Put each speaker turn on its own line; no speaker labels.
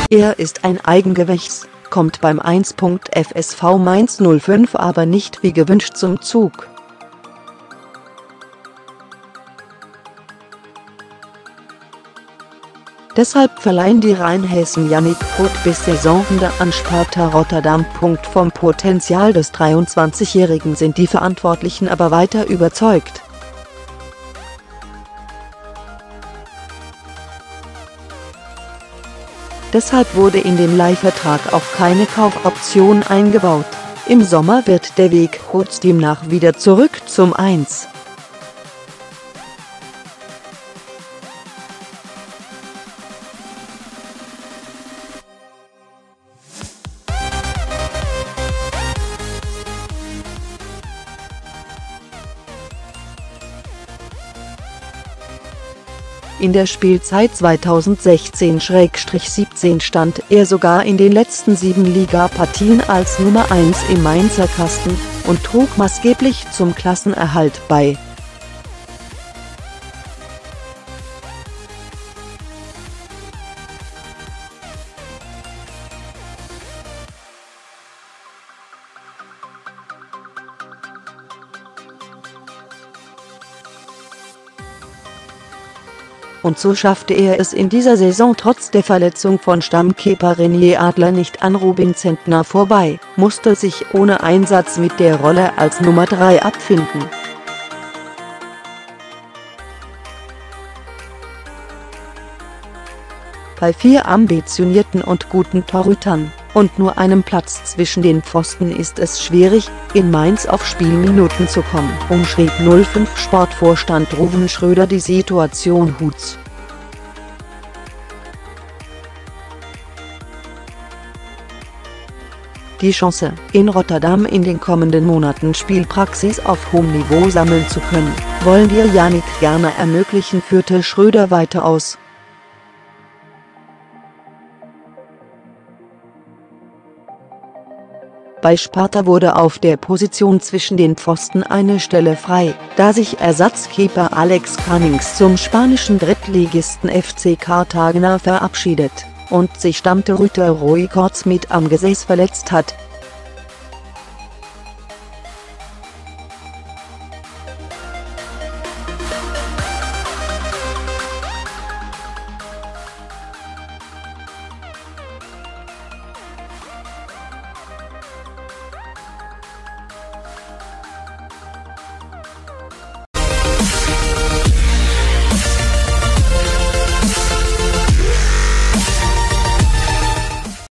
Er ist ein Eigengewächs, kommt beim 1. FSV Mainz 05 aber nicht wie gewünscht zum Zug. Deshalb verleihen die Rheinhessen Yannick Voth bis Saisonende an Sparta Rotterdam. Vom Potenzial des 23-Jährigen sind die Verantwortlichen aber weiter überzeugt. Deshalb wurde in den Leihvertrag auch keine Kaufoption eingebaut. Im Sommer wird der Weg Voths demnach wieder zurück zum 1. In der Spielzeit 2016/17 stand er sogar in den letzten 7 Ligapartien als Nummer 1 im Mainzer Kasten und trug maßgeblich zum Klassenerhalt bei. Und so schaffte er es in dieser Saison trotz der Verletzung von Stammkeeper René Adler nicht an Robin Zentner vorbei, musste sich ohne Einsatz mit der Rolle als Nummer 3 abfinden. Bei 4 ambitionierten und guten Torhütern und nur einem Platz zwischen den Pfosten ist es schwierig, in Mainz auf Spielminuten zu kommen, umschrieb 05 Sportvorstand Ruven Schröder die Situation Huths. Die Chance, in Rotterdam in den kommenden Monaten Spielpraxis auf hohem Niveau sammeln zu können, wollen wir Yannick gerne ermöglichen, führte Schröder weiter aus. Bei Sparta wurde auf der Position zwischen den Pfosten eine Stelle frei, da sich Ersatzkeeper Alex Cannings zum spanischen Drittligisten FC Cartagena verabschiedet und sich Stammtorhüter Rui Kortz mit am Gesäß verletzt hat.